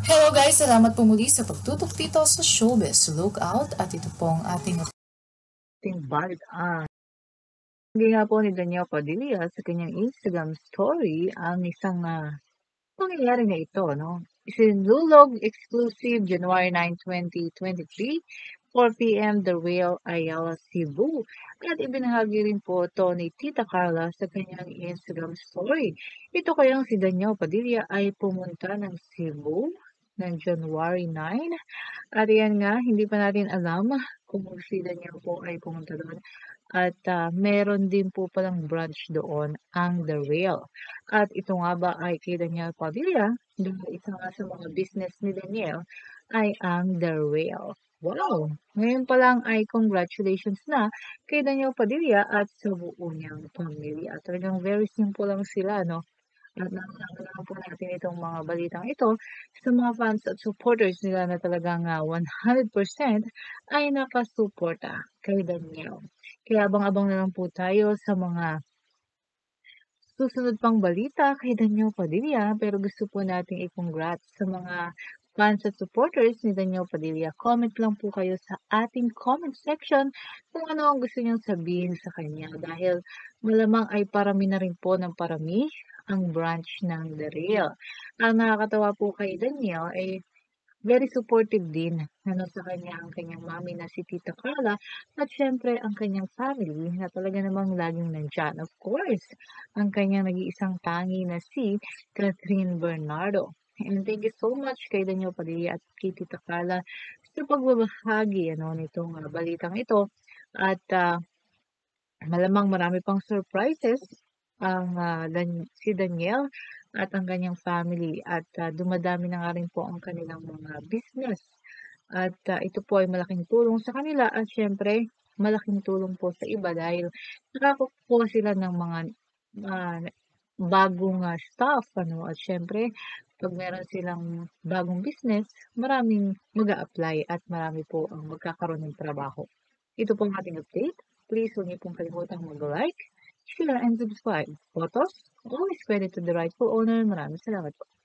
Hello guys! Salamat po muli sa pagtutok dito sa Showbiz Lookout at ito pong ating balitaan. Hindi nga po ni Danielle Padilla sa kanyang Instagram story ang isang pangyayari na ito, no? Isinulog exclusive January 9, 2023, 4 p.m. The Real Ayala, Cebu. At ibinahagi rin po ito ni Tita Carla sa kanyang Instagram story. Ito kayang si Danielle Padilla ay pumunta ng Cebu ng January 9. At yan nga, hindi pa natin alam kung si Danielle po ay pumunta doon. At meron din po palang branch doon ang The Real. At ito nga ba ay kay Danielle Padilla, dahil isa nga sa mga business ni Danielle ay ang The Real. Wow! Ngayon pa lang ay congratulations na kay Danielle Padilla at sa buo niyang pamilya. Talagang very simple lang sila, no? At nakakalaman po natin itong mga balitang ito sa mga fans at supporters nila na talagang 100% ay nakasuporta kay Danielle. Kaya abang-abang na lang po tayo sa mga susunod pang balita kay Danielle Padilla, pero gusto po nating i-congrats sa mga fans at supporters ni Danielle Padilla. Comment lang po kayo sa ating comment section kung ano ang gusto niyong sabihin sa kanya dahil malamang ay parami na rin po ng parami ang branch ng The Real. Ang nakakatawa po kay Danielle ay very supportive din sa kanya ang kanyang mami na si Tita Carla at syempre ang kanyang family na talaga namang laging nandyan. Of course, ang kanyang nag-iisang tangi na si Catherine Bernardo. And thank you so much kay Daniel Padilla at kay Tita Carla sa pagbabahagi nitong balitang ito. At malamang marami pang surprises ang si Daniel at ang kanyang family at dumadami na nga rin po ang kanilang mga business. At ito po ay malaking tulong sa kanila at syempre malaking tulong po sa iba dahil nakakakuha sila ng mga uh, bagong staff at syempre pag meron silang bagong business, maraming mag-a-apply at marami po ang magkakaroon ng trabaho. Ito pong ating update. Please huwag niyo pong kalimutang mag-like, share, and subscribe. Photos, always credit to the rightful owner. Maraming salamat po.